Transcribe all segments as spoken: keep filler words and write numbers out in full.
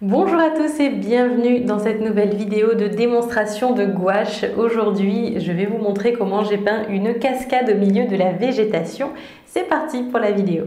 Bonjour à tous et bienvenue dans cette nouvelle vidéo de démonstration de gouache. Aujourd'hui, je vais vous montrer comment j'ai peint une cascade au milieu de la végétation. C'est parti pour la vidéo.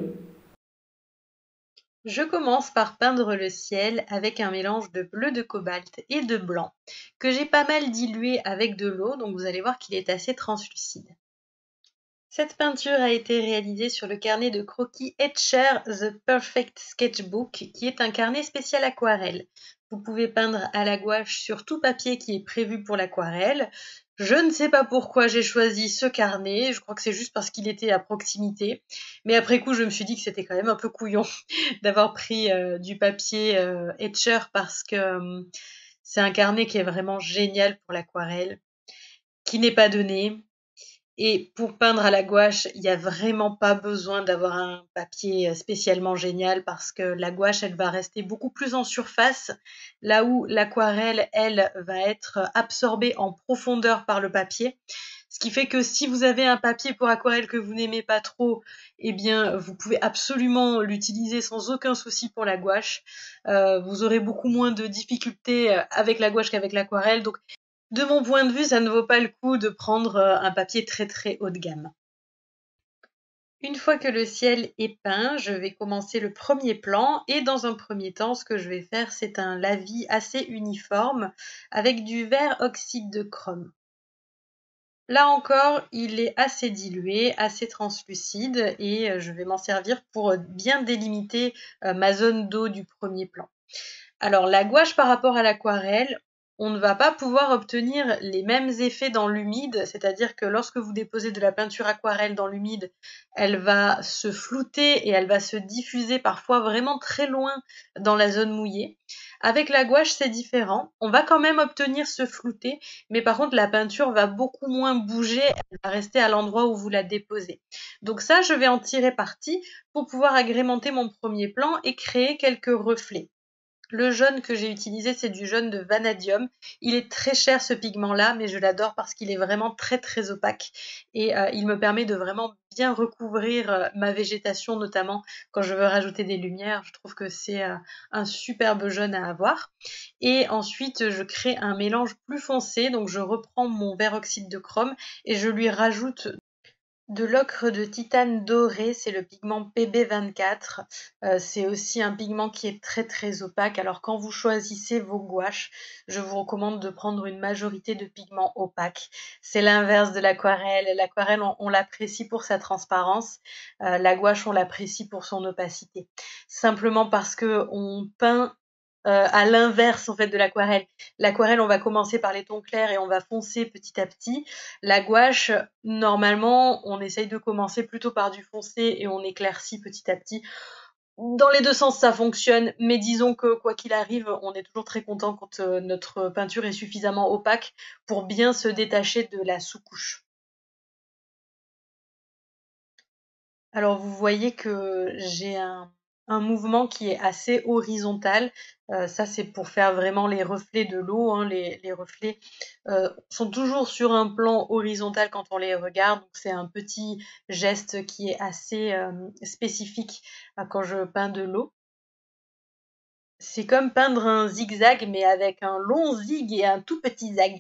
Je commence par peindre le ciel avec un mélange de bleu de cobalt et de blanc que j'ai pas mal dilué avec de l'eau, donc vous allez voir qu'il est assez translucide. Cette peinture a été réalisée sur le carnet de croquis Etcher The Perfect Sketchbook, qui est un carnet spécial aquarelle. Vous pouvez peindre à la gouache sur tout papier qui est prévu pour l'aquarelle. Je ne sais pas pourquoi j'ai choisi ce carnet, je crois que c'est juste parce qu'il était à proximité. Mais après coup, je me suis dit que c'était quand même un peu couillon d'avoir pris euh, du papier euh, Etcher parce que euh, c'est un carnet qui est vraiment génial pour l'aquarelle, qui n'est pas donné. Et pour peindre à la gouache, il n'y a vraiment pas besoin d'avoir un papier spécialement génial parce que la gouache, elle va rester beaucoup plus en surface, là où l'aquarelle, elle, va être absorbée en profondeur par le papier. Ce qui fait que si vous avez un papier pour aquarelle que vous n'aimez pas trop, eh bien, vous pouvez absolument l'utiliser sans aucun souci pour la gouache. Euh, vous aurez beaucoup moins de difficultés avec la gouache qu'avec l'aquarelle. Donc, de mon point de vue, ça ne vaut pas le coup de prendre un papier très très haut de gamme. Une fois que le ciel est peint, je vais commencer le premier plan et dans un premier temps, ce que je vais faire, c'est un lavis assez uniforme avec du vert oxyde de chrome. Là encore, il est assez dilué, assez translucide et je vais m'en servir pour bien délimiter ma zone d'eau du premier plan. Alors la gouache par rapport à l'aquarelle, on ne va pas pouvoir obtenir les mêmes effets dans l'humide, c'est-à-dire que lorsque vous déposez de la peinture aquarelle dans l'humide, elle va se flouter et elle va se diffuser parfois vraiment très loin dans la zone mouillée. Avec la gouache, c'est différent. On va quand même obtenir ce flouté, mais par contre, la peinture va beaucoup moins bouger, elle va rester à l'endroit où vous la déposez. Donc ça, je vais en tirer parti pour pouvoir agrémenter mon premier plan et créer quelques reflets. Le jaune que j'ai utilisé, c'est du jaune de Vanadium. Il est très cher ce pigment-là, mais je l'adore parce qu'il est vraiment très très opaque et euh, il me permet de vraiment bien recouvrir euh, ma végétation, notamment quand je veux rajouter des lumières. Je trouve que c'est euh, un superbe jaune à avoir. Et ensuite, je crée un mélange plus foncé, donc je reprends mon vert oxyde de chrome et je lui rajoute de l'ocre de titane doré, c'est le pigment P B vingt-quatre. Euh, c'est aussi un pigment qui est très très opaque. Alors quand vous choisissez vos gouaches, je vous recommande de prendre une majorité de pigments opaques. C'est l'inverse de l'aquarelle. L'aquarelle, on, on l'apprécie pour sa transparence. Euh, la gouache, on l'apprécie pour son opacité. Simplement parce que on peint euh, à l'inverse en fait de l'aquarelle. L'aquarelle, on va commencer par les tons clairs et on va foncer petit à petit. La gouache, normalement, on essaye de commencer plutôt par du foncé et on éclaircit petit à petit. Dans les deux sens, ça fonctionne, mais disons que quoi qu'il arrive, on est toujours très content quand euh, notre peinture est suffisamment opaque pour bien se détacher de la sous-couche. Alors vous voyez que j'ai un, un mouvement qui est assez horizontal. Euh, ça c'est pour faire vraiment les reflets de l'eau, hein. Les, les reflets euh, sont toujours sur un plan horizontal quand on les regarde. Donc c'est un petit geste qui est assez euh, spécifique euh, quand je peins de l'eau. C'est comme peindre un zigzag mais avec un long zig et un tout petit zag.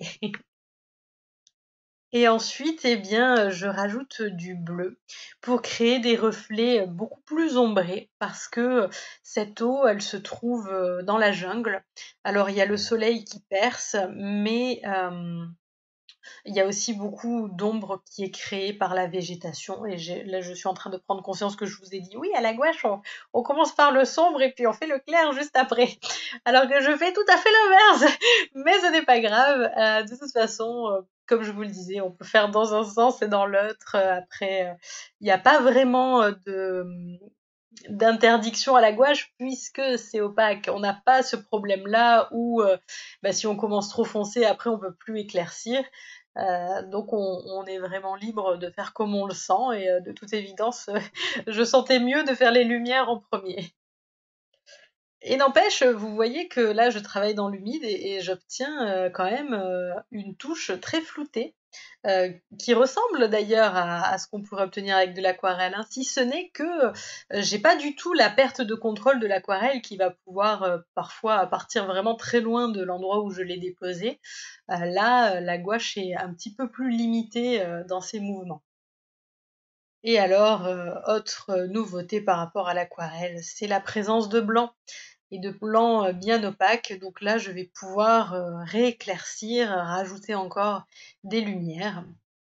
Et ensuite, eh bien, je rajoute du bleu pour créer des reflets beaucoup plus ombrés parce que cette eau, elle se trouve dans la jungle. Alors, il y a le soleil qui perce, mais euh, il y a aussi beaucoup d'ombre qui est créée par la végétation. Et là, je suis en train de prendre conscience que je vous ai dit, oui, à la gouache, on, on commence par le sombre et puis on fait le clair juste après. Alors que je fais tout à fait l'inverse. Mais ce n'est pas grave. Euh, de toute façon, euh, comme je vous le disais, on peut faire dans un sens et dans l'autre. Euh, après, euh, il n'y a pas vraiment euh, de d'interdiction à la gouache puisque c'est opaque. On n'a pas ce problème-là où euh, bah, si on commence trop foncé, après on peut plus éclaircir. Euh, donc on, on est vraiment libre de faire comme on le sent et euh, de toute évidence, euh, je sentais mieux de faire les lumières en premier. Et n'empêche, vous voyez que là je travaille dans l'humide et, et j'obtiens euh, quand même euh, une touche très floutée. euh, qui ressemble d'ailleurs à, à ce qu'on pourrait obtenir avec de l'aquarelle, hein, si ce n'est que euh, j'ai pas du tout la perte de contrôle de l'aquarelle qui va pouvoir euh, parfois partir vraiment très loin de l'endroit où je l'ai déposé. Euh, là, euh, la gouache est un petit peu plus limitée euh, dans ses mouvements. Et alors, euh, autre euh, nouveauté par rapport à l'aquarelle, c'est la présence de blanc et de blanc euh, bien opaque. Donc là, je vais pouvoir euh, rééclaircir, rajouter encore des lumières.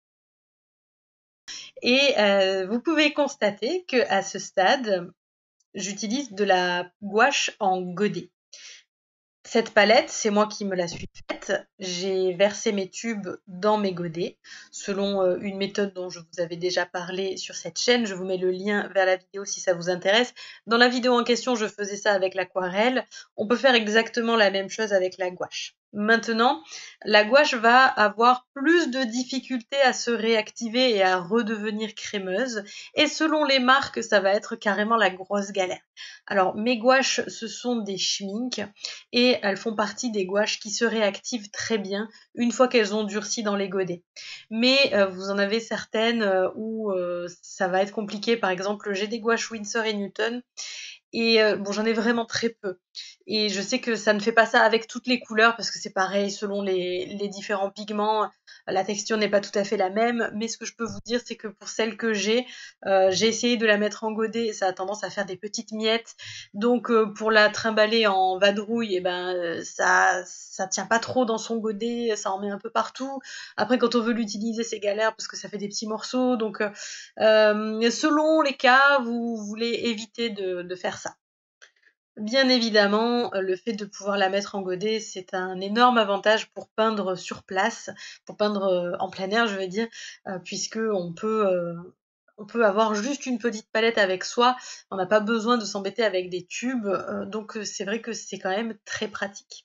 Et euh, vous pouvez constater que à ce stade, j'utilise de la gouache en godet. Cette palette, c'est moi qui me la suis faite. J'ai versé mes tubes dans mes godets selon euh, une méthode dont je vous avais déjà parlé sur cette chaîne. Je vous mets le lien vers la vidéo si ça vous intéresse. Dans la vidéo en question, je faisais ça avec l'aquarelle. On peut faire exactement la même chose avec la gouache. Maintenant, la gouache va avoir plus de difficultés à se réactiver et à redevenir crémeuse. Et selon les marques, ça va être carrément la grosse galère. Alors, mes gouaches, ce sont des Schmincke et elles font partie des gouaches qui se réactivent très bien une fois qu'elles ont durci dans les godets. Mais euh, vous en avez certaines euh, où euh, ça va être compliqué. Par exemple, j'ai des gouaches Winsor et Newton. Et euh, bon, j'en ai vraiment très peu. Et je sais que ça ne fait pas ça avec toutes les couleurs parce que c'est pareil selon les, les différents pigments. La texture n'est pas tout à fait la même. Mais ce que je peux vous dire, c'est que pour celle que j'ai, euh, j'ai essayé de la mettre en godet et ça a tendance à faire des petites miettes. Donc euh, pour la trimballer en vadrouille, eh ben, euh, ça ça tient pas trop dans son godet, ça en met un peu partout. Après, quand on veut l'utiliser, c'est galère parce que ça fait des petits morceaux. Donc euh, euh, selon les cas, vous voulez éviter de, de faire ça. Bien évidemment, le fait de pouvoir la mettre en godet, c'est un énorme avantage pour peindre sur place, pour peindre euh, en plein air, je veux dire, euh, puisque on peut, euh, on peut avoir juste une petite palette avec soi. On n'a pas besoin de s'embêter avec des tubes, euh, donc euh, c'est vrai que c'est quand même très pratique.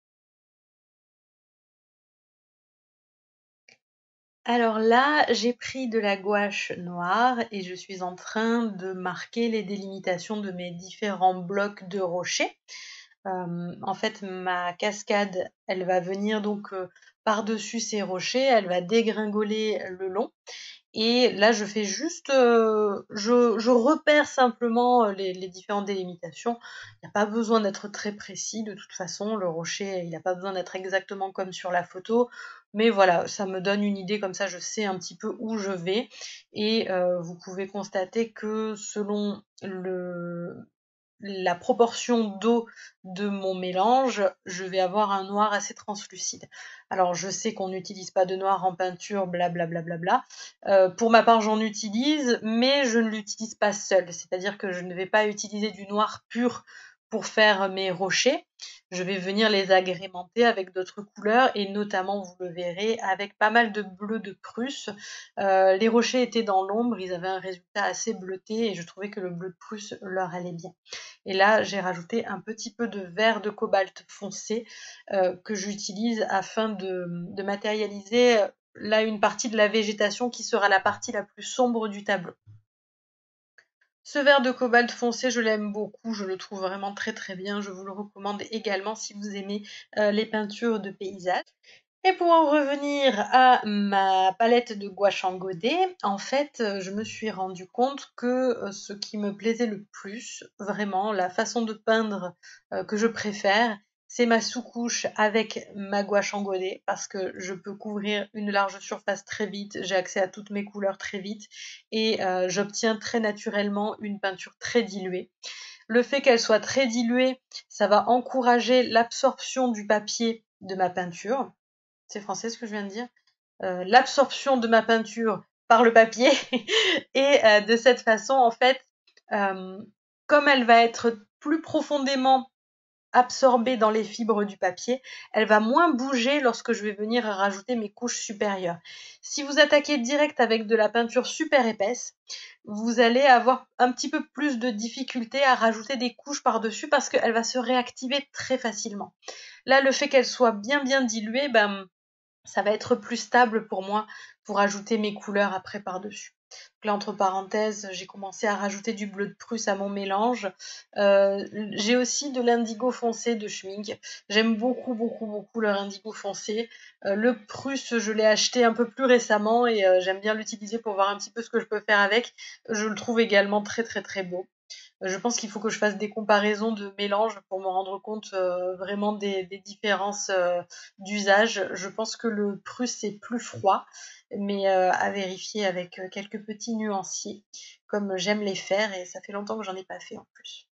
Alors là, j'ai pris de la gouache noire et je suis en train de marquer les délimitations de mes différents blocs de rochers. Euh, en fait, ma cascade, elle va venir donc euh, par-dessus ces rochers, elle va dégringoler le long. Et là, je fais juste, euh, je, je repère simplement euh, les, les différentes délimitations. Il n'y a pas besoin d'être très précis. De toute façon, le rocher, il n'a pas besoin d'être exactement comme sur la photo. Mais voilà, ça me donne une idée, comme ça je sais un petit peu où je vais. Et euh, vous pouvez constater que selon le, la proportion d'eau de mon mélange, je vais avoir un noir assez translucide. Alors je sais qu'on n'utilise pas de noir en peinture, blablabla. Bla bla bla. Euh, pour ma part, j'en utilise, mais je ne l'utilise pas seul. C'est-à-dire que je ne vais pas utiliser du noir pur pour faire mes rochers. Je vais venir les agrémenter avec d'autres couleurs et notamment, vous le verrez, avec pas mal de bleu de Prusse. Euh, les rochers étaient dans l'ombre, ils avaient un résultat assez bleuté et je trouvais que le bleu de Prusse leur allait bien. Et là, j'ai rajouté un petit peu de vert de cobalt foncé euh, que j'utilise afin de, de matérialiser euh, là une partie de la végétation qui sera la partie la plus sombre du tableau. Ce vert de cobalt foncé, je l'aime beaucoup, je le trouve vraiment très très bien. Je vous le recommande également si vous aimez euh, les peintures de paysage. Et pour en revenir à ma palette de gouache en godet, en fait, euh, je me suis rendu compte que euh, ce qui me plaisait le plus, vraiment, la façon de peindre euh, que je préfère, c'est ma sous-couche avec ma gouache en godet parce que je peux couvrir une large surface très vite, j'ai accès à toutes mes couleurs très vite et euh, j'obtiens très naturellement une peinture très diluée. Le fait qu'elle soit très diluée, ça va encourager l'absorption du papier de ma peinture. C'est français ce que je viens de dire. Euh, l'absorption de ma peinture par le papier et euh, de cette façon en fait euh, comme elle va être plus profondément absorbée dans les fibres du papier, elle va moins bouger lorsque je vais venir rajouter mes couches supérieures. Si vous attaquez direct avec de la peinture super épaisse, vous allez avoir un petit peu plus de difficulté à rajouter des couches par-dessus parce qu'elle va se réactiver très facilement. Là, le fait qu'elle soit bien bien diluée, ben, ça va être plus stable pour moi pour ajouter mes couleurs après par-dessus. Donc là, entre parenthèses, j'ai commencé à rajouter du bleu de Prusse à mon mélange. Euh, j'ai aussi de l'indigo foncé de Schmincke. J'aime beaucoup, beaucoup, beaucoup leur indigo foncé. Euh, le Prusse, je l'ai acheté un peu plus récemment et euh, j'aime bien l'utiliser pour voir un petit peu ce que je peux faire avec. Je le trouve également très, très, très beau. Je pense qu'il faut que je fasse des comparaisons de mélange pour me rendre compte euh, vraiment des, des différences euh, d'usage. Je pense que le Prusse est plus froid, mais euh, à vérifier avec euh, quelques petits nuanciers, comme j'aime les faire, et ça fait longtemps que j'en ai pas fait en plus.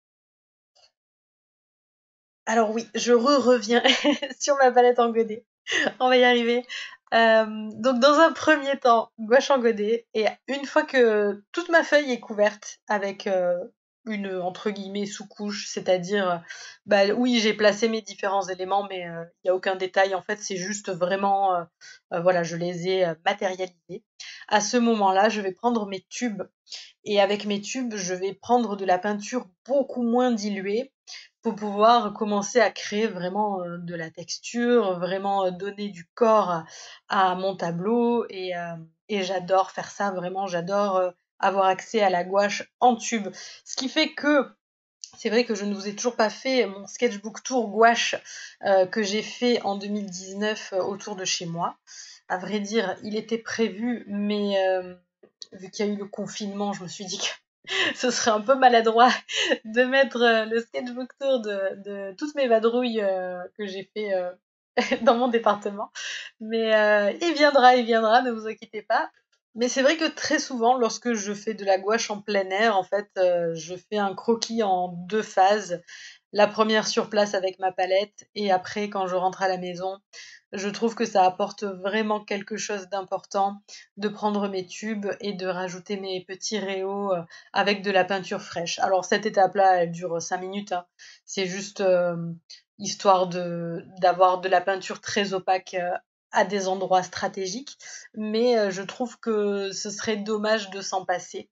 Alors oui, je re-reviens sur ma palette en godet. On va y arriver. Euh, donc dans un premier temps, gouache en godet, et une fois que toute ma feuille est couverte avec euh, une entre guillemets sous-couche, c'est-à-dire, bah oui, j'ai placé mes différents éléments, mais il euh, n'y a aucun détail. En fait, c'est juste vraiment, euh, euh, voilà, je les ai euh, matérialisés. À ce moment-là, je vais prendre mes tubes, et avec mes tubes, je vais prendre de la peinture beaucoup moins diluée pour pouvoir commencer à créer vraiment euh, de la texture, vraiment euh, donner du corps à, à mon tableau. Et, euh, et j'adore faire ça, vraiment, j'adore euh, avoir accès à la gouache en tube. Ce qui fait que c'est vrai que je ne vous ai toujours pas fait mon sketchbook tour gouache euh, que j'ai fait en deux mille dix-neuf euh, autour de chez moi. À vrai dire, il était prévu, mais euh, vu qu'il y a eu le confinement, je me suis dit que ce serait un peu maladroit de mettre euh, le sketchbook tour de, de toutes mes vadrouilles euh, que j'ai fait euh, dans mon département. Mais euh, il viendra, il viendra, ne vous inquiétez pas. Mais c'est vrai que très souvent, lorsque je fais de la gouache en plein air, en fait, euh, je fais un croquis en deux phases. La première sur place avec ma palette, et après, quand je rentre à la maison, je trouve que ça apporte vraiment quelque chose d'important de prendre mes tubes et de rajouter mes petits réaux euh, avec de la peinture fraîche. Alors cette étape-là, elle dure cinq minutes, hein. C'est juste euh, histoire de d'avoir de la peinture très opaque euh, à des endroits stratégiques, mais euh, je trouve que ce serait dommage de s'en passer.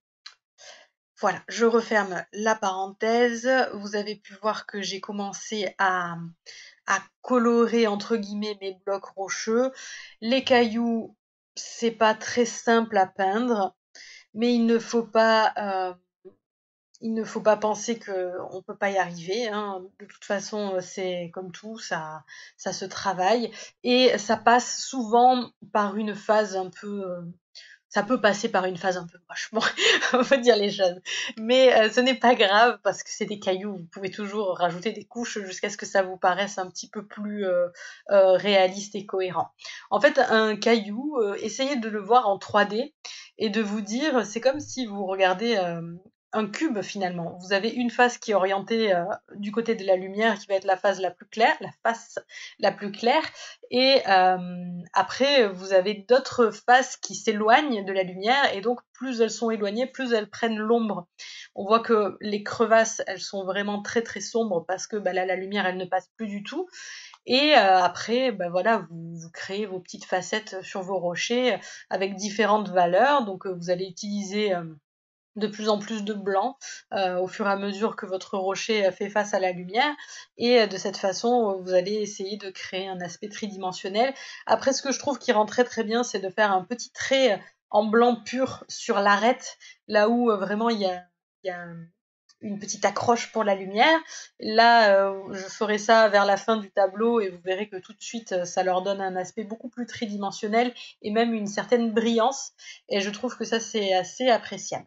Voilà, je referme la parenthèse. Vous avez pu voir que j'ai commencé à, à colorer entre guillemets mes blocs rocheux. Les cailloux, c'est pas très simple à peindre, mais il ne faut pas euh, il ne faut pas penser qu'on ne peut pas y arriver, hein. De toute façon, c'est comme tout, ça, ça se travaille. Et ça passe souvent par une phase un peu... euh, ça peut passer par une phase un peu moche, bon, on va dire les choses. Mais euh, ce n'est pas grave parce que c'est des cailloux, vous pouvez toujours rajouter des couches jusqu'à ce que ça vous paraisse un petit peu plus euh, euh, réaliste et cohérent. En fait, un caillou, euh, essayez de le voir en trois D et de vous dire, c'est comme si vous regardez euh, un cube finalement. Vous avez une face qui est orientée euh, du côté de la lumière, qui va être la phase la plus claire, la face la plus claire, et euh, après vous avez d'autres faces qui s'éloignent de la lumière, et donc plus elles sont éloignées, plus elles prennent l'ombre. On voit que les crevasses, elles sont vraiment très très sombres parce que bah, là la lumière elle ne passe plus du tout. Et euh, après, bah voilà, vous, vous créez vos petites facettes sur vos rochers avec différentes valeurs. Donc euh, vous allez utiliser euh, de plus en plus de blanc euh, au fur et à mesure que votre rocher fait face à la lumière, et de cette façon vous allez essayer de créer un aspect tridimensionnel. Après, ce que je trouve qui rend très très bien, c'est de faire un petit trait en blanc pur sur l'arête, là où euh, vraiment il y a, il y a une petite accroche pour la lumière. Là, euh, je ferai ça vers la fin du tableau et vous verrez que tout de suite, ça leur donne un aspect beaucoup plus tridimensionnel et même une certaine brillance, et je trouve que ça c'est assez appréciable.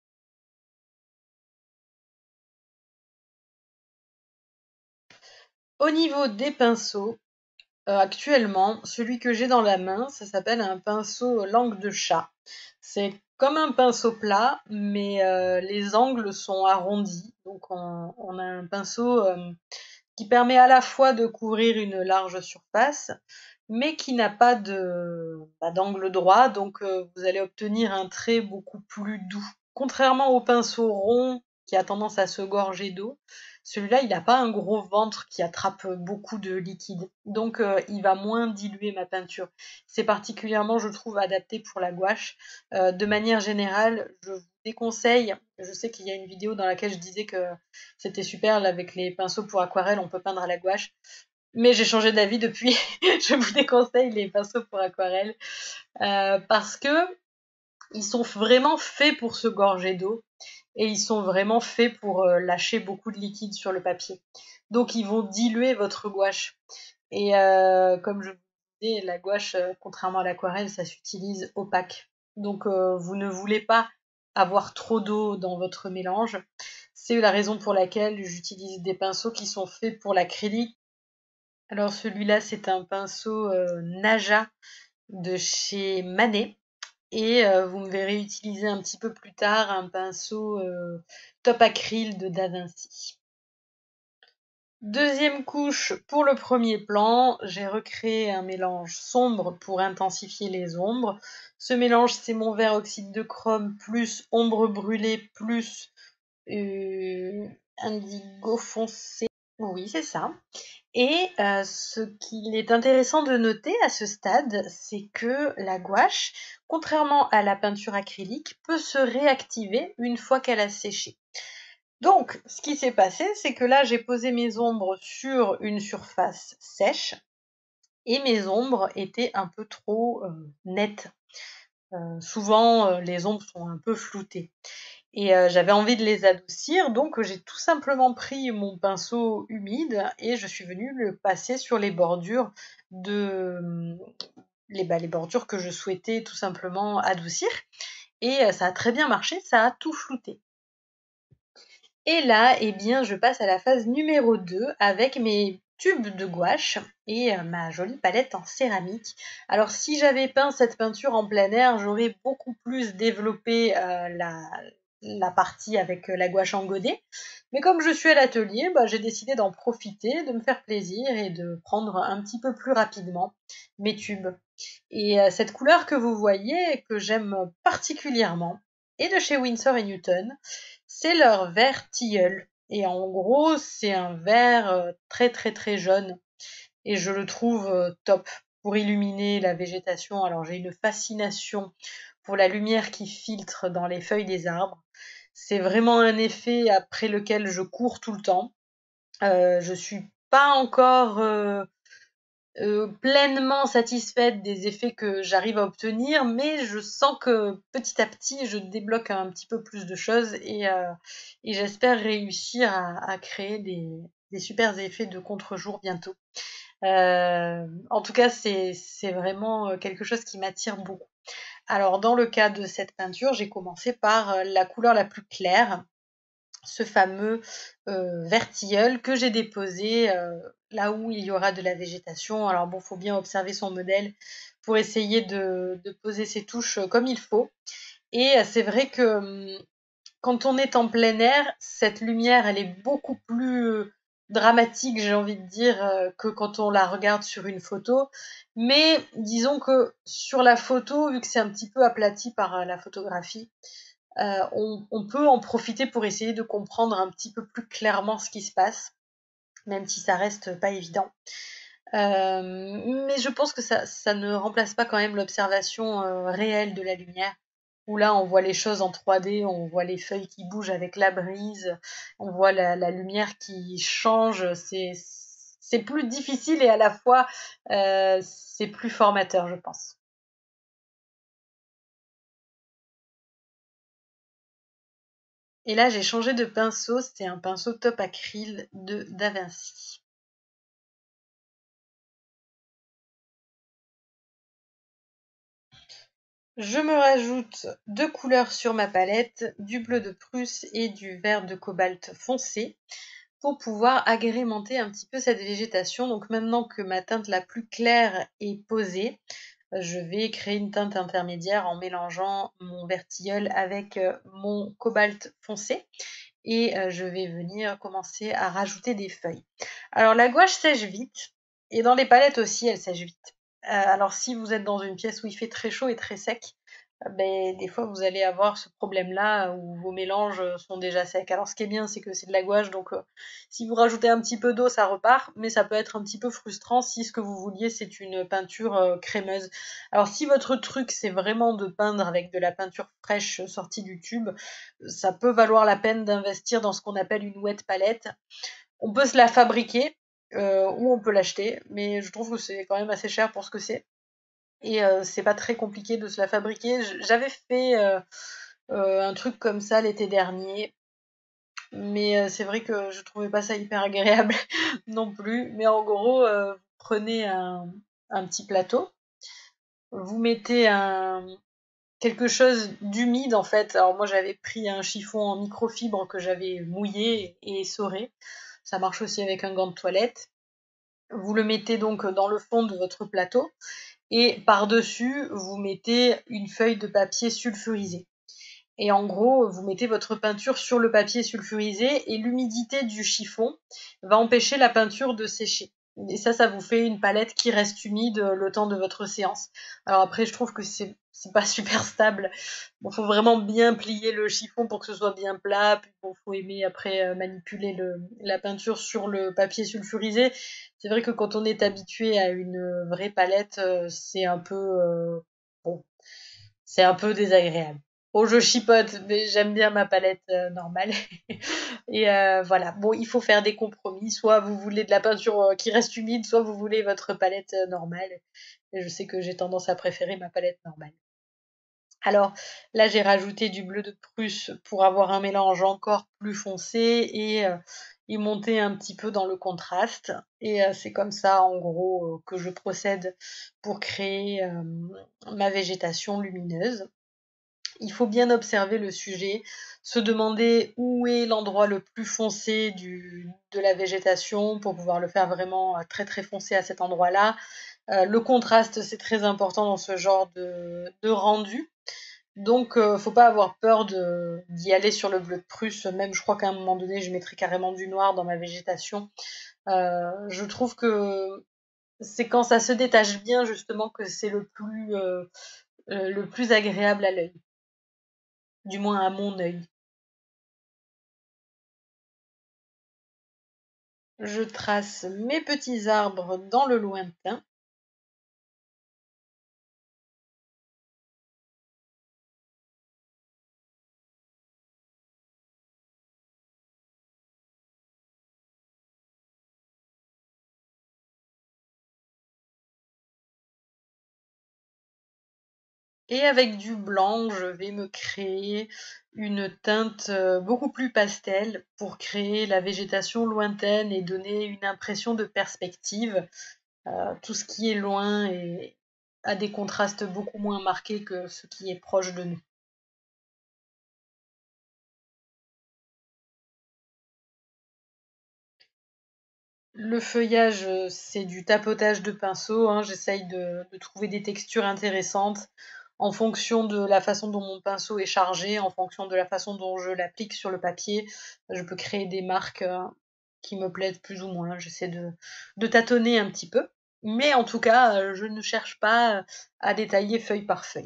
Au niveau des pinceaux, euh, actuellement, celui que j'ai dans la main, ça s'appelle un pinceau langue de chat. C'est comme un pinceau plat, mais euh, les angles sont arrondis. Donc on, on a un pinceau euh, qui permet à la fois de couvrir une large surface, mais qui n'a pas de bah, d'angle droit. Donc euh, vous allez obtenir un trait beaucoup plus doux. Contrairement au pinceau rond qui a tendance à se gorger d'eau, celui-là, il n'a pas un gros ventre qui attrape beaucoup de liquide. Donc, euh, il va moins diluer ma peinture. C'est particulièrement, je trouve, adapté pour la gouache. Euh, de manière générale, je vous déconseille, je sais qu'il y a une vidéo dans laquelle je disais que c'était super, là, avec les pinceaux pour aquarelle, on peut peindre à la gouache. Mais j'ai changé d'avis depuis. Je vous déconseille les pinceaux pour aquarelle. Euh, parce que Ils sont vraiment faits pour se gorger d'eau et ils sont vraiment faits pour euh, lâcher beaucoup de liquide sur le papier. Donc ils vont diluer votre gouache. Et euh, comme je vous disais, la gouache, euh, contrairement à l'aquarelle, ça s'utilise opaque. Donc euh, vous ne voulez pas avoir trop d'eau dans votre mélange. C'est la raison pour laquelle j'utilise des pinceaux qui sont faits pour l'acrylique. Alors celui-là, c'est un pinceau euh, Naja de chez Manet. Et euh, vous me verrez utiliser un petit peu plus tard un pinceau euh, Top Acryl de Da Vinci. Deuxième couche pour le premier plan, j'ai recréé un mélange sombre pour intensifier les ombres. Ce mélange, c'est mon vert oxyde de chrome plus ombre brûlée plus euh, indigo foncé. Oui, c'est ça. Et euh, ce qu'il est intéressant de noter à ce stade, c'est que la gouache, contrairement à la peinture acrylique, peut se réactiver une fois qu'elle a séché. Donc, ce qui s'est passé, c'est que là, j'ai posé mes ombres sur une surface sèche et mes ombres étaient un peu trop euh, nettes. Euh, souvent, euh, les ombres sont un peu floutées. Et euh, j'avais envie de les adoucir, donc j'ai tout simplement pris mon pinceau humide et je suis venue le passer sur les bordures de les, bah, les bordures que je souhaitais tout simplement adoucir. Et euh, ça a très bien marché, ça a tout flouté. Et là, eh bien, je passe à la phase numéro deux avec mes tubes de gouache et euh, ma jolie palette en céramique. Alors, si j'avais peint cette peinture en plein air, j'aurais beaucoup plus développé euh, la, la partie avec euh, la gouache en godet. Mais comme je suis à l'atelier, bah, j'ai décidé d'en profiter, de me faire plaisir et de prendre un petit peu plus rapidement mes tubes. Et euh, cette couleur que vous voyez, que j'aime particulièrement, est de chez Winsor et Newton. C'est leur vert tilleul. Et en gros, c'est un vert euh, très très très jaune. Et je le trouve euh, top pour illuminer la végétation. Alors j'ai une fascination pour la lumière qui filtre dans les feuilles des arbres. C'est vraiment un effet après lequel je cours tout le temps. Euh, je suis pas encore euh, euh, pleinement satisfaite des effets que j'arrive à obtenir, mais je sens que petit à petit, je débloque un petit peu plus de choses et, euh, et j'espère réussir à, à créer des, des super effets de contre-jour bientôt. Euh, en tout cas, c'est c'est vraiment quelque chose qui m'attire beaucoup. Alors, dans le cas de cette peinture, j'ai commencé par la couleur la plus claire, ce fameux euh, vert tilleul que j'ai déposé euh, là où il y aura de la végétation. Alors bon, faut bien observer son modèle pour essayer de, de poser ses touches comme il faut. Et c'est vrai que hum, quand on est en plein air, cette lumière, elle est beaucoup plus dramatique, j'ai envie de dire, euh, que quand on la regarde sur une photo. Mais disons que sur la photo, vu que c'est un petit peu aplati par euh, la photographie, euh, on, on peut en profiter pour essayer de comprendre un petit peu plus clairement ce qui se passe, même si ça reste pas évident. Euh, mais je pense que ça, ça ne remplace pas quand même l'observation euh, réelle de la lumière, où là on voit les choses en trois D, on voit les feuilles qui bougent avec la brise, on voit la, la lumière qui change, c'est, c'est plus difficile et à la fois euh, c'est plus formateur, je pense. Et là j'ai changé de pinceau, c'est un pinceau Top Acryl de Da Vinci. Je me rajoute deux couleurs sur ma palette, du bleu de Prusse et du vert de cobalt foncé, pour pouvoir agrémenter un petit peu cette végétation. Donc maintenant que ma teinte la plus claire est posée, je vais créer une teinte intermédiaire en mélangeant mon vert tilleul avec euh, mon cobalt foncé. Et euh, je vais venir commencer à rajouter des feuilles. Alors la gouache sèche vite, et dans les palettes aussi elle sèche vite. Euh, alors si vous êtes dans une pièce où il fait très chaud et très sec, euh, ben, des fois vous allez avoir ce problème-là où vos mélanges sont déjà secs. Alors ce qui est bien, c'est que c'est de la gouache, donc euh, si vous rajoutez un petit peu d'eau, ça repart, mais ça peut être un petit peu frustrant si ce que vous vouliez, c'est une peinture euh, crémeuse. Alors si votre truc, c'est vraiment de peindre avec de la peinture fraîche sortie du tube, ça peut valoir la peine d'investir dans ce qu'on appelle une wet palette. On peut se la fabriquer, euh, ou on peut l'acheter, mais je trouve que c'est quand même assez cher pour ce que c'est. et euh, c'est pas très compliqué de se la fabriquer. J'avais fait euh, euh, un truc comme ça l'été dernier, mais euh, c'est vrai que je trouvais pas ça hyper agréable non plus. Mais en gros, euh, vous prenez un, un petit plateau, vous mettez un, quelque chose d'humide en fait. Alors moi j'avais pris un chiffon en microfibre que j'avais mouillé et essoré. Ça marche aussi avec un gant de toilette. Vous le mettez donc dans le fond de votre plateau et par-dessus vous mettez une feuille de papier sulfurisé. Et en gros, vous mettez votre peinture sur le papier sulfurisé et l'humidité du chiffon va empêcher la peinture de sécher. Et ça, ça vous fait une palette qui reste humide le temps de votre séance. Alors après, je trouve que c'est c'est pas super stable. Bon, faut vraiment bien plier le chiffon pour que ce soit bien plat. Puis bon, faut aimer après euh, manipuler le, la peinture sur le papier sulfurisé. C'est vrai que quand on est habitué à une vraie palette, euh, c'est un peu euh, bon, c'est un peu désagréable. Bon, je chipote, mais j'aime bien ma palette euh, normale. Et euh, voilà. Bon, il faut faire des compromis. Soit vous voulez de la peinture euh, qui reste humide, soit vous voulez votre palette euh, normale. Et je sais que j'ai tendance à préférer ma palette normale. Alors là, j'ai rajouté du bleu de Prusse pour avoir un mélange encore plus foncé et, euh, y monter un petit peu dans le contraste. Et euh, c'est comme ça, en gros, euh, que je procède pour créer euh, ma végétation lumineuse. Il faut bien observer le sujet, se demander où est l'endroit le plus foncé du, de la végétation pour pouvoir le faire vraiment euh, très très foncé à cet endroit-là. Euh, le contraste, c'est très important dans ce genre de, de rendu. Donc, euh, faut pas avoir peur de, d'y aller sur le bleu de Prusse. Même, je crois qu'à un moment donné, je mettrai carrément du noir dans ma végétation. Euh, je trouve que c'est quand ça se détache bien, justement, que c'est le plus, euh, euh, le plus agréable à l'œil. Du moins à mon œil. Je trace mes petits arbres dans le lointain. Et avec du blanc, je vais me créer une teinte euh, beaucoup plus pastel pour créer la végétation lointaine et donner une impression de perspective. Euh, tout ce qui est loin et a des contrastes beaucoup moins marqués que ce qui est proche de nous. Le feuillage, euh, c'est du tapotage de pinceau, hein. J'essaye de, de trouver des textures intéressantes en fonction de la façon dont mon pinceau est chargé, en fonction de la façon dont je l'applique sur le papier. Je peux créer des marques euh, qui me plaisent plus ou moins. J'essaie de, de tâtonner un petit peu. Mais en tout cas, euh, je ne cherche pas euh, à détailler feuille par feuille.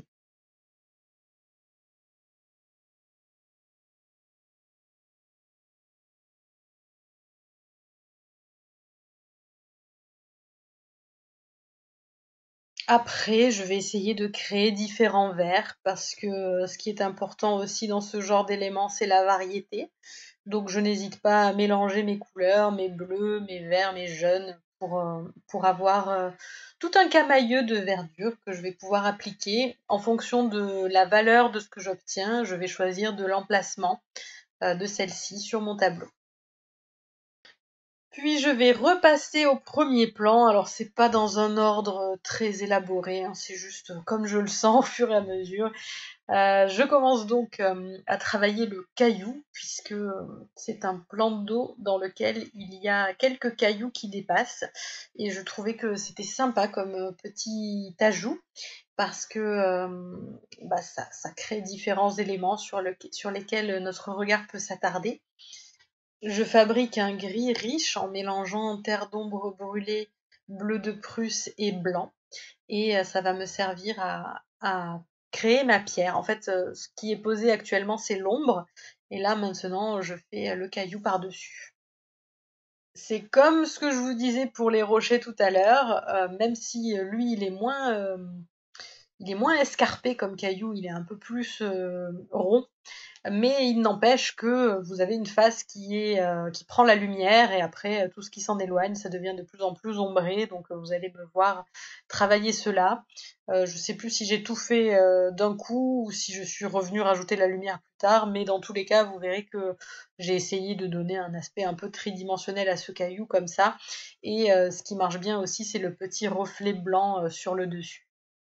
Après, je vais essayer de créer différents verts parce que ce qui est important aussi dans ce genre d'éléments, c'est la variété. Donc je n'hésite pas à mélanger mes couleurs, mes bleus, mes verts, mes jaunes, pour, euh, pour avoir euh, tout un camailleux de verdure que je vais pouvoir appliquer. En fonction de la valeur de ce que j'obtiens, je vais choisir de l'emplacement euh, de celle-ci sur mon tableau. Puis je vais repasser au premier plan. Alors c'est pas dans un ordre très élaboré, hein, c'est juste comme je le sens au fur et à mesure. Euh, je commence donc euh, à travailler le caillou, puisque euh, c'est un plan d'eau dans lequel il y a quelques cailloux qui dépassent. Et je trouvais que c'était sympa comme euh, petit ajout, parce que euh, bah, ça, ça crée différents éléments sur, le, sur lesquels notre regard peut s'attarder. Je fabrique un gris riche en mélangeant terre d'ombre brûlée, bleu de Prusse et blanc. Et euh, ça va me servir à, à créer ma pierre. En fait, euh, ce qui est posé actuellement, c'est l'ombre. Et là, maintenant, je fais le caillou par-dessus. C'est comme ce que je vous disais pour les rochers tout à l'heure, euh, même si euh, lui, il est moins, euh, il est moins escarpé comme caillou, il est un peu plus euh, rond, mais il n'empêche que vous avez une face qui est euh, qui prend la lumière et après euh, tout ce qui s'en éloigne, ça devient de plus en plus ombré, donc euh, vous allez me voir travailler cela. Euh, je sais plus si j'ai tout fait euh, d'un coup ou si je suis revenue rajouter la lumière plus tard, mais dans tous les cas, vous verrez que j'ai essayé de donner un aspect un peu tridimensionnel à ce caillou comme ça. Et euh, ce qui marche bien aussi, c'est le petit reflet blanc euh, sur le dessus.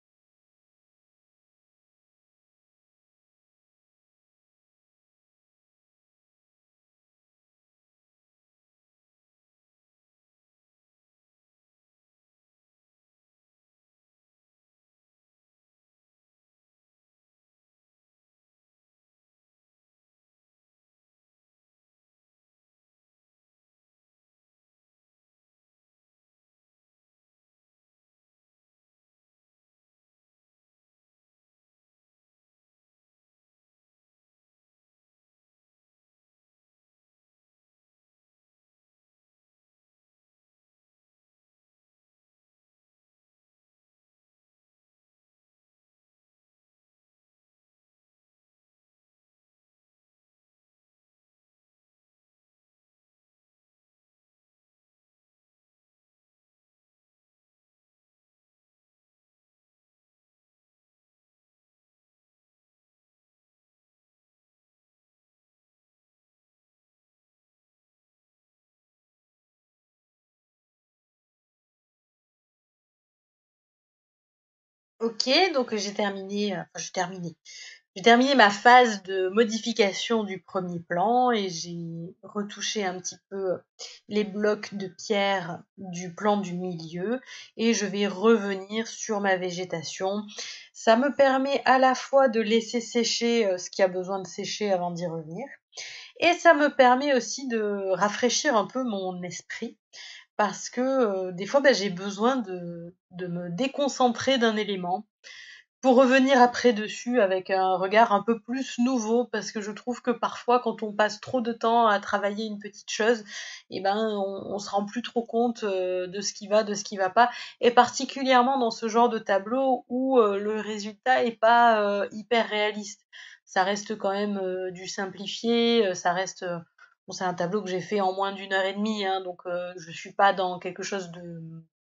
Ok, donc j'ai terminé, euh, enfin j'ai terminé. J'ai terminé ma phase de modification du premier plan et j'ai retouché un petit peu les blocs de pierre du plan du milieu et je vais revenir sur ma végétation. Ça me permet à la fois de laisser sécher euh, ce qui a besoin de sécher avant d'y revenir et ça me permet aussi de rafraîchir un peu mon esprit parce que euh, des fois bah, j'ai besoin de, de me déconcentrer d'un élément pour revenir après dessus avec un regard un peu plus nouveau, parce que je trouve que parfois, quand on passe trop de temps à travailler une petite chose, eh ben, on, on se rend plus trop compte euh, de ce qui va, de ce qui va pas, et particulièrement dans ce genre de tableau où euh, le résultat est pas euh, hyper réaliste. Ça reste quand même euh, du simplifié, euh, ça reste, euh, bon, c'est un tableau que j'ai fait en moins d'une heure et demie, hein, donc euh, je suis pas dans quelque chose de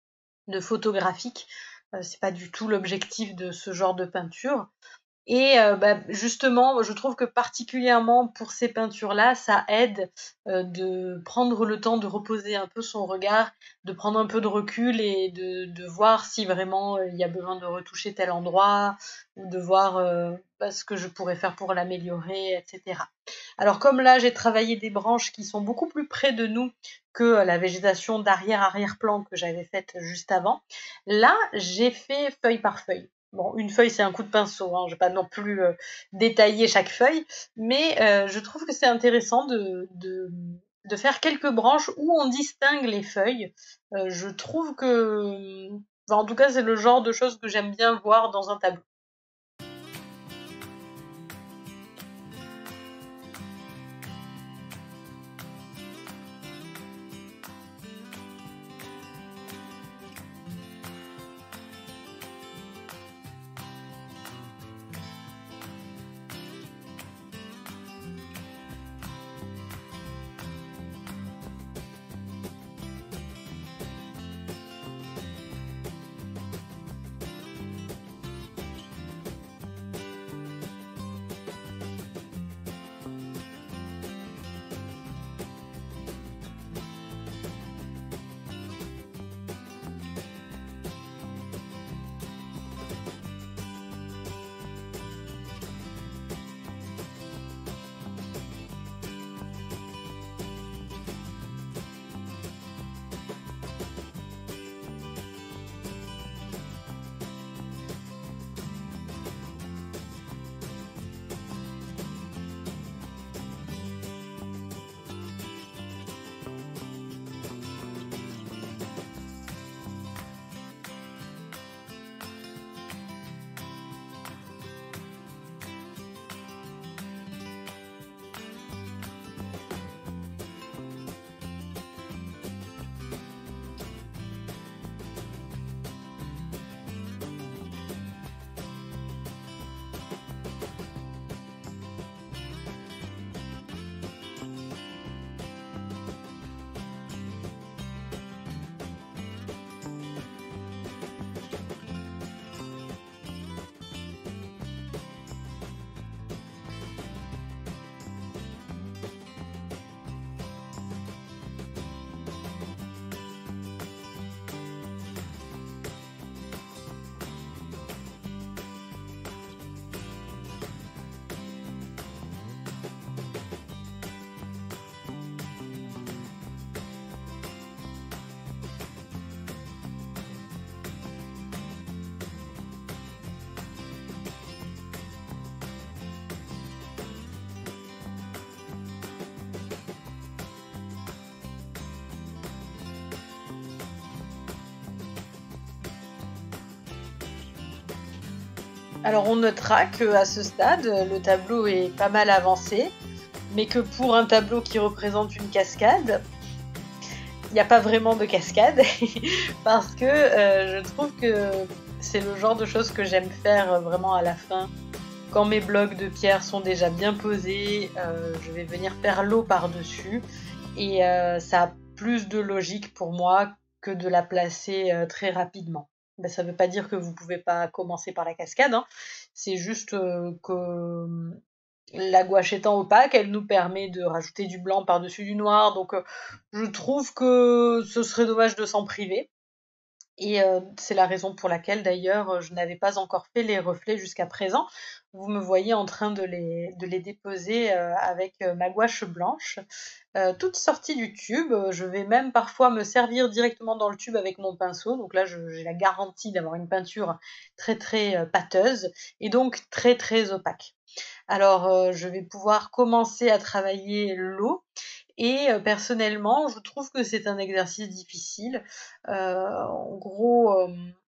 de photographique. Euh, c'est pas du tout l'objectif de ce genre de peinture. Et euh, bah, justement, je trouve que particulièrement pour ces peintures-là, ça aide euh, de prendre le temps de reposer un peu son regard, de prendre un peu de recul et de, de voir si vraiment euh, il y a besoin de retoucher tel endroit ou de voir euh, bah, ce que je pourrais faire pour l'améliorer, et cetera. Alors comme là, j'ai travaillé des branches qui sont beaucoup plus près de nous que la végétation d'arrière-arrière-plan que j'avais faite juste avant, là, j'ai fait feuille par feuille. Bon, une feuille, c'est un coup de pinceau, hein, je ne vais pas non plus euh, détailler chaque feuille, mais euh, je trouve que c'est intéressant de, de, de faire quelques branches où on distingue les feuilles. Euh, je trouve que, enfin, en tout cas, c'est le genre de choses que j'aime bien voir dans un tableau. Alors on notera qu'à ce stade, le tableau est pas mal avancé, mais que pour un tableau qui représente une cascade, il n'y a pas vraiment de cascade parce que euh, je trouve que c'est le genre de choses que j'aime faire vraiment à la fin. Quand mes blocs de pierre sont déjà bien posés, euh, je vais venir faire l'eau par-dessus et euh, ça a plus de logique pour moi que de la placer euh, très rapidement. Ben, ça ne veut pas dire que vous ne pouvez pas commencer par la cascade, hein. C'est juste euh, que la gouache étant opaque, elle nous permet de rajouter du blanc par-dessus du noir, donc euh, je trouve que ce serait dommage de s'en priver. Et euh, c'est la raison pour laquelle d'ailleurs je n'avais pas encore fait les reflets jusqu'à présent. Vous me voyez en train de les, de les déposer euh, avec euh, ma gouache blanche, euh, toute sortie du tube. Je vais même parfois me servir directement dans le tube avec mon pinceau. Donc là, j'ai la garantie d'avoir une peinture très très euh, pâteuse et donc très très opaque. Alors, euh, je vais pouvoir commencer à travailler l'eau et euh, personnellement, je trouve que c'est un exercice difficile. Euh, en gros, euh,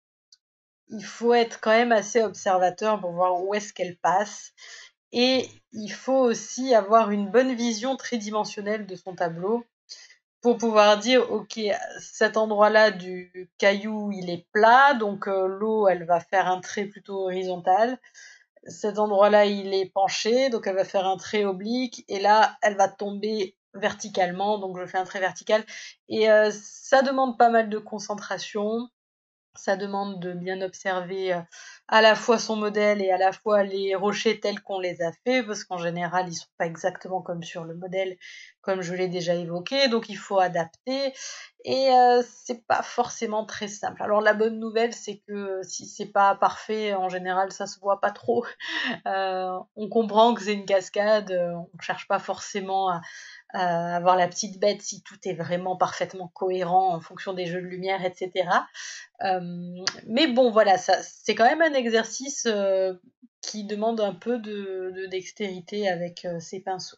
il faut être quand même assez observateur pour voir où est-ce qu'elle passe. Et il faut aussi avoir une bonne vision tridimensionnelle de son tableau pour pouvoir dire, ok, cet endroit-là du caillou, il est plat, donc euh, l'eau, elle va faire un trait plutôt horizontal. Cet endroit-là, il est penché, donc elle va faire un trait oblique, et là, elle va tomber verticalement, donc je fais un trait vertical. Et euh, ça demande pas mal de concentration, ça demande de bien observer euh, à la fois son modèle et à la fois les rochers tels qu'on les a faits, parce qu'en général, ils sont pas exactement comme sur le modèle, comme je l'ai déjà évoqué, donc il faut adapter, et euh, c'est pas forcément très simple. Alors la bonne nouvelle, c'est que si c'est pas parfait, en général, ça se voit pas trop. Euh, on comprend que c'est une cascade, euh, on ne cherche pas forcément à, à avoir la petite bête si tout est vraiment parfaitement cohérent en fonction des jeux de lumière, et cetera. Euh, mais bon, voilà, ça, c'est quand même un exercice euh, qui demande un peu de, de dextérité avec euh, ses pinceaux.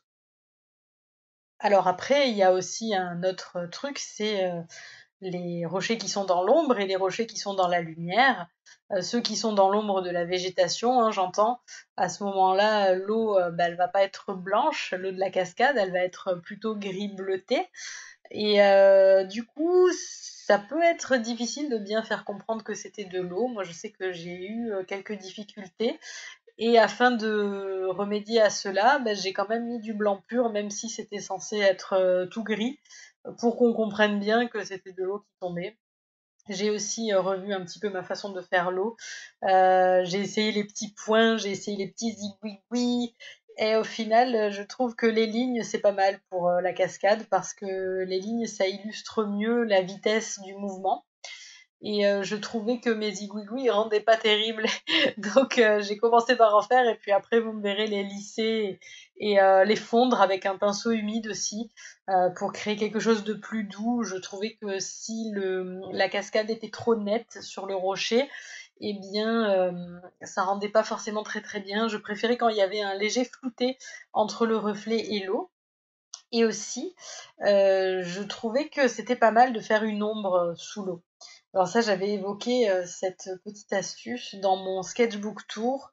Alors après, il y a aussi un autre truc, c'est euh, les rochers qui sont dans l'ombre et les rochers qui sont dans la lumière. Euh, ceux qui sont dans l'ombre de la végétation, hein, j'entends, à ce moment-là, l'eau, euh, bah, elle va pas être blanche, l'eau de la cascade, elle va être plutôt gris bleuté. Et euh, du coup, ça peut être difficile de bien faire comprendre que c'était de l'eau. Moi, je sais que j'ai eu euh, quelques difficultés. Et afin de remédier à cela, ben, j'ai quand même mis du blanc pur, même si c'était censé être euh, tout gris, pour qu'on comprenne bien que c'était de l'eau qui tombait. J'ai aussi euh, revu un petit peu ma façon de faire l'eau. Euh, j'ai essayé les petits points, j'ai essayé les petits zigouigouis. Et au final, euh, je trouve que les lignes, c'est pas mal pour euh, la cascade parce que les lignes, ça illustre mieux la vitesse du mouvement. Et euh, je trouvais que mes zigouigouis rendaient pas terrible. Donc euh, j'ai commencé par en faire et puis après vous me verrez les lisser et, et, euh, les fondre avec un pinceau humide aussi euh, pour créer quelque chose de plus doux. Je trouvais que si le, la cascade était trop nette sur le rocher, eh bien euh, ça rendait pas forcément très très bien. Je préférais quand il y avait un léger flouté entre le reflet et l'eau. Et aussi, euh, je trouvais que c'était pas mal de faire une ombre sous l'eau. Alors ça, j'avais évoqué euh, cette petite astuce dans mon sketchbook tour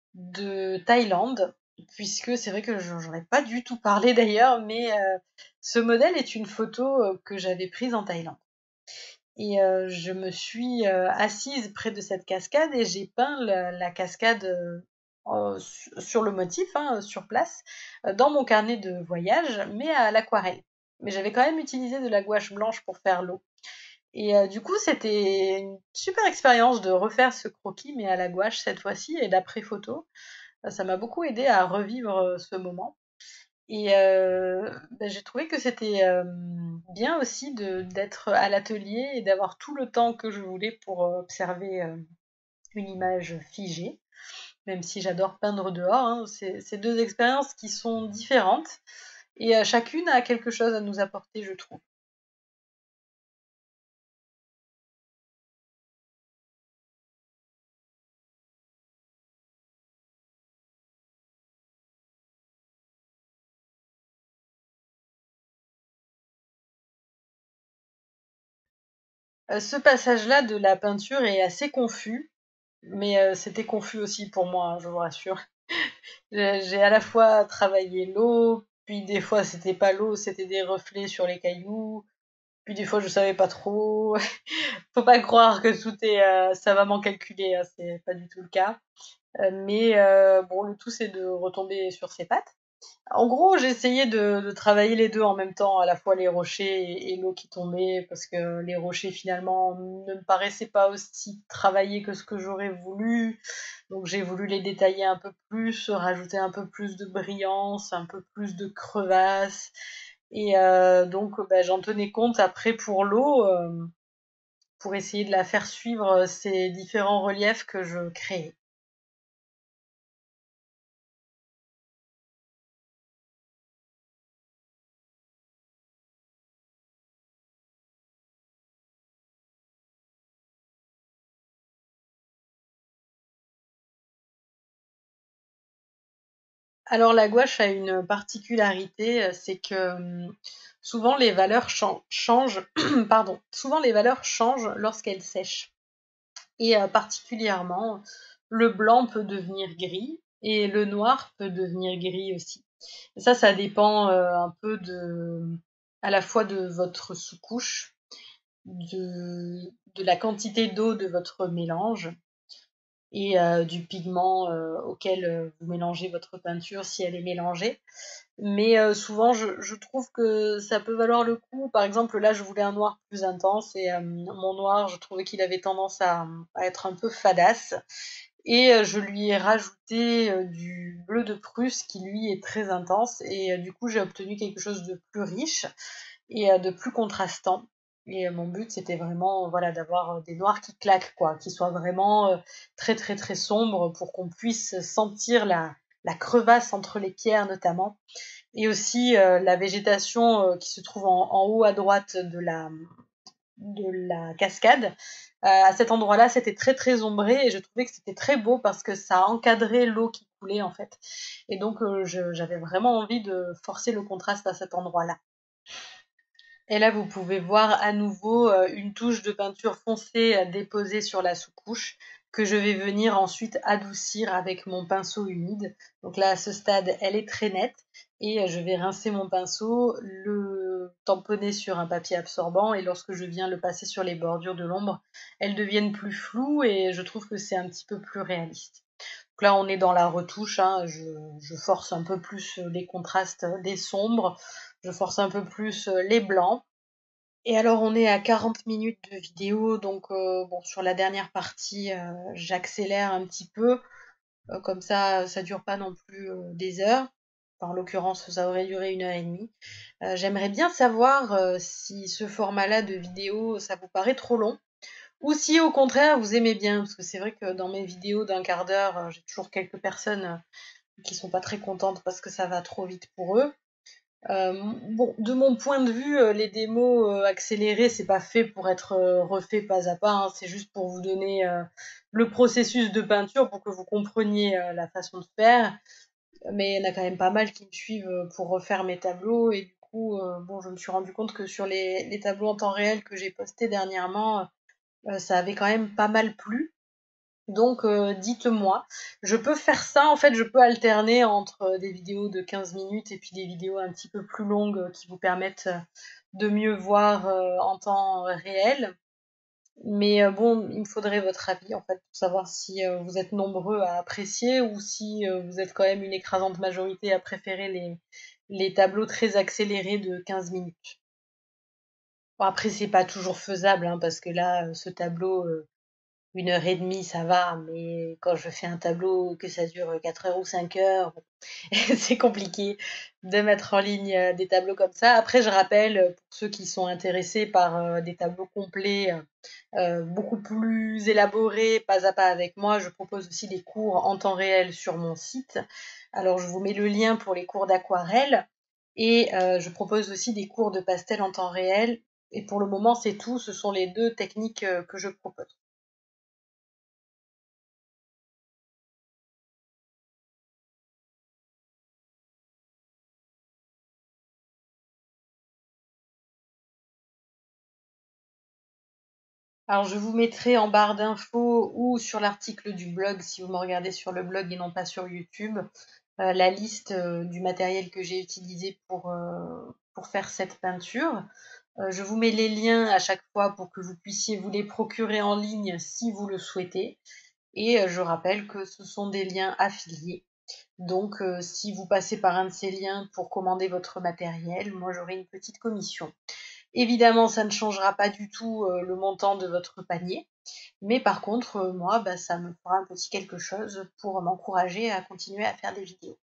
de Thaïlande, puisque c'est vrai que j'en ai pas du tout parlé d'ailleurs, mais euh, ce modèle est une photo euh, que j'avais prise en Thaïlande. Et euh, je me suis euh, assise près de cette cascade et j'ai peint la, la cascade euh, euh, sur le motif, hein, sur place, euh, dans mon carnet de voyage, mais à l'aquarelle. Mais j'avais quand même utilisé de la gouache blanche pour faire l'eau. Et euh, du coup, c'était une super expérience de refaire ce croquis, mais à la gouache cette fois-ci, et d'après photo. Euh, Ça m'a beaucoup aidé à revivre euh, ce moment. Et euh, ben, j'ai trouvé que c'était euh, bien aussi de d'être à l'atelier et d'avoir tout le temps que je voulais pour euh, observer euh, une image figée, même si j'adore peindre dehors, hein. C'est c'est deux expériences qui sont différentes et euh, chacune a quelque chose à nous apporter, je trouve. Euh, ce passage-là de la peinture est assez confus. Mais euh, c'était confus aussi pour moi, hein, je vous rassure. J'ai j'ai à la fois travaillé l'eau, puis des fois c'était pas l'eau, c'était des reflets sur les cailloux, puis des fois je savais pas trop. Faut pas croire que tout est euh, savamment calculé, hein, c'est pas du tout le cas. Euh, mais euh, bon, le tout c'est de retomber sur ses pattes. En gros, j'ai essayé de, de travailler les deux en même temps, à la fois les rochers et, et l'eau qui tombait, parce que les rochers finalement ne me paraissaient pas aussi travaillés que ce que j'aurais voulu. Donc j'ai voulu les détailler un peu plus, rajouter un peu plus de brillance, un peu plus de crevasse. Et euh, donc bah, j'en tenais compte après pour l'eau, euh, pour essayer de la faire suivre ces différents reliefs que je créais. Alors la gouache a une particularité, euh, c'est que hum, souvent les valeurs chan- changent, pardon, souvent les valeurs changent lorsqu'elles sèchent. Et euh, particulièrement, le blanc peut devenir gris et le noir peut devenir gris aussi. Et ça, ça dépend euh, un peu de, à la fois de votre sous-couche, de, de la quantité d'eau de votre mélange et euh, du pigment euh, auquel euh, vous mélangez votre peinture si elle est mélangée. Mais euh, souvent, je, je trouve que ça peut valoir le coup. Par exemple, là, je voulais un noir plus intense et euh, mon noir, je trouvais qu'il avait tendance à, à être un peu fadasse. Et euh, je lui ai rajouté euh, du bleu de Prusse qui, lui, est très intense. Et euh, du coup, j'ai obtenu quelque chose de plus riche et euh, de plus contrastant. Et euh, mon but, c'était vraiment voilà, d'avoir euh, des noirs qui claquent, quoi, qui soient vraiment euh, très, très, très sombres pour qu'on puisse sentir la, la crevasse entre les pierres, notamment et aussi euh, la végétation euh, qui se trouve en, en haut à droite de la, de la cascade. Euh, à cet endroit-là, c'était très très ombré et je trouvais que c'était très beau parce que ça encadrait l'eau qui coulait en fait. Et donc euh, je- j'avais vraiment envie de forcer le contraste à cet endroit-là. Et là, vous pouvez voir à nouveau euh, une touche de peinture foncée euh, déposée sur la sous-couche que je vais venir ensuite adoucir avec mon pinceau humide. Donc là, à ce stade, elle est très nette et euh, je vais rincer mon pinceau, le tamponner sur un papier absorbant et lorsque je viens le passer sur les bordures de l'ombre, elles deviennent plus floues et je trouve que c'est un petit peu plus réaliste. Donc là, on est dans la retouche, hein, je, je force un peu plus les contrastes des sombres, je force un peu plus les blancs. Et alors, on est à quarante minutes de vidéo, donc euh, bon, sur la dernière partie, euh, j'accélère un petit peu, euh, comme ça, ça dure pas non plus euh, des heures. Enfin, en l'occurrence, ça aurait duré une heure et demie. Euh, j'aimerais bien savoir euh, si ce format-là de vidéo, ça vous paraît trop long, ou si au contraire, vous aimez bien, parce que c'est vrai que dans mes vidéos d'un quart d'heure, euh, j'ai toujours quelques personnes euh, qui sont pas très contentes parce que ça va trop vite pour eux. Euh, bon, de mon point de vue, euh, les démos euh, accélérées, c'est pas fait pour être euh, refait pas à pas, hein, c'est juste pour vous donner euh, le processus de peinture pour que vous compreniez euh, la façon de faire. Mais il y en a quand même pas mal qui me suivent euh, pour refaire mes tableaux et du coup, euh, bon, je me suis rendu compte que sur les, les tableaux en temps réel que j'ai postés dernièrement, euh, ça avait quand même pas mal plu. Donc, euh, dites-moi, je peux faire ça, en fait, je peux alterner entre euh, des vidéos de quinze minutes et puis des vidéos un petit peu plus longues euh, qui vous permettent euh, de mieux voir euh, en temps réel. Mais euh, bon, il me faudrait votre avis, en fait, pour savoir si euh, vous êtes nombreux à apprécier ou si euh, vous êtes quand même une écrasante majorité à préférer les, les tableaux très accélérés de quinze minutes. Bon, après, c'est pas toujours faisable, hein, parce que là, euh, ce tableau, euh, une heure et demie, ça va, mais quand je fais un tableau que ça dure quatre heures ou cinq heures, c'est compliqué de mettre en ligne euh, des tableaux comme ça. Après, je rappelle, euh, pour ceux qui sont intéressés par euh, des tableaux complets, euh, beaucoup plus élaborés, pas à pas avec moi, je propose aussi des cours en temps réel sur mon site. Alors, je vous mets le lien pour les cours d'aquarelle et euh, je propose aussi des cours de pastel en temps réel. Et pour le moment, c'est tout. Ce sont les deux techniques euh, que je propose. Alors je vous mettrai en barre d'infos ou sur l'article du blog, si vous me regardez sur le blog et non pas sur YouTube, euh, la liste euh, du matériel que j'ai utilisé pour, euh, pour faire cette peinture. Euh, je vous mets les liens à chaque fois pour que vous puissiez vous les procurer en ligne si vous le souhaitez. Et euh, je rappelle que ce sont des liens affiliés. Donc euh, si vous passez par un de ces liens pour commander votre matériel, moi j'aurai une petite commission. Évidemment, ça ne changera pas du tout euh, le montant de votre panier, mais par contre, euh, moi, bah, ça me fera un petit quelque chose pour m'encourager à continuer à faire des vidéos.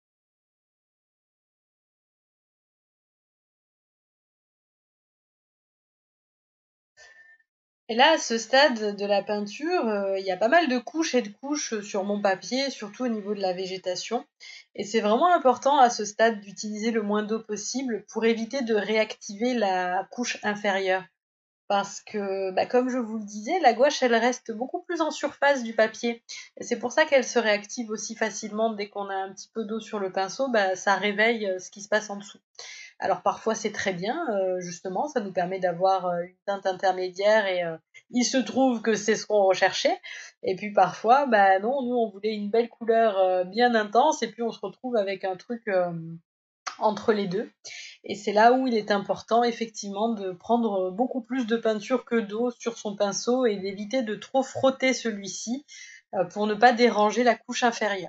Et là, à ce stade de la peinture, euh, il y a pas mal de couches et de couches sur mon papier, surtout au niveau de la végétation. Et c'est vraiment important à ce stade d'utiliser le moins d'eau possible pour éviter de réactiver la couche inférieure. Parce que, bah, comme je vous le disais, la gouache, elle reste beaucoup plus en surface du papier. Et c'est pour ça qu'elle se réactive aussi facilement dès qu'on a un petit peu d'eau sur le pinceau, bah, ça réveille euh, ce qui se passe en dessous. Alors parfois c'est très bien, euh, justement, ça nous permet d'avoir euh, une teinte intermédiaire et euh, il se trouve que c'est ce qu'on recherchait. Et puis parfois, bah non, nous on voulait une belle couleur euh, bien intense et puis on se retrouve avec un truc euh, entre les deux. Et c'est là où il est important effectivement de prendre beaucoup plus de peinture que d'eau sur son pinceau et d'éviter de trop frotter celui-ci euh, pour ne pas déranger la couche inférieure.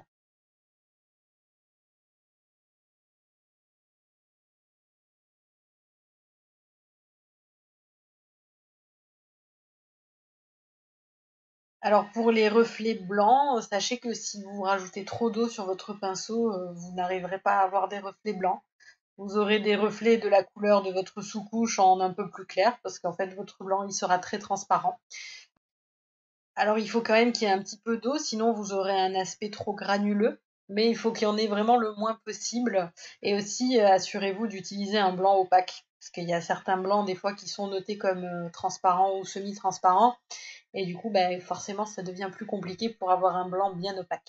Alors pour les reflets blancs, sachez que si vous rajoutez trop d'eau sur votre pinceau, euh, vous n'arriverez pas à avoir des reflets blancs. Vous aurez des reflets de la couleur de votre sous-couche en un peu plus clair, parce qu'en fait votre blanc il sera très transparent. Alors il faut quand même qu'il y ait un petit peu d'eau, sinon vous aurez un aspect trop granuleux, mais il faut qu'il y en ait vraiment le moins possible. Et aussi, euh, assurez-vous d'utiliser un blanc opaque, parce qu'il y a certains blancs des fois qui sont notés comme euh, transparents ou semi-transparents, et du coup, bah, forcément, ça devient plus compliqué pour avoir un blanc bien opaque.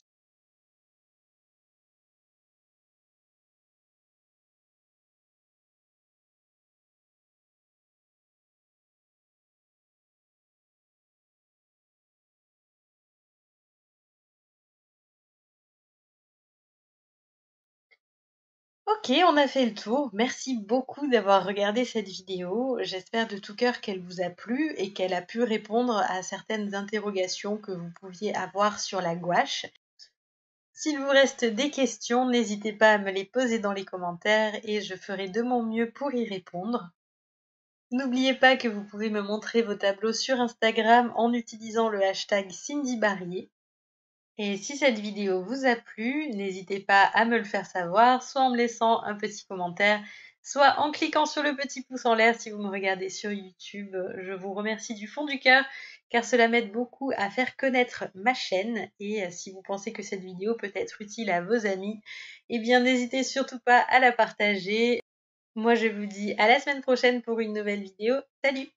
Ok, on a fait le tour. Merci beaucoup d'avoir regardé cette vidéo. J'espère de tout cœur qu'elle vous a plu et qu'elle a pu répondre à certaines interrogations que vous pouviez avoir sur la gouache. S'il vous reste des questions, n'hésitez pas à me les poser dans les commentaires et je ferai de mon mieux pour y répondre. N'oubliez pas que vous pouvez me montrer vos tableaux sur Instagram en utilisant le hashtag Cindy Barrier. Et si cette vidéo vous a plu, n'hésitez pas à me le faire savoir, soit en me laissant un petit commentaire, soit en cliquant sur le petit pouce en l'air si vous me regardez sur YouTube. Je vous remercie du fond du cœur car cela m'aide beaucoup à faire connaître ma chaîne. Et si vous pensez que cette vidéo peut être utile à vos amis, eh bien n'hésitez surtout pas à la partager. Moi je vous dis à la semaine prochaine pour une nouvelle vidéo. Salut!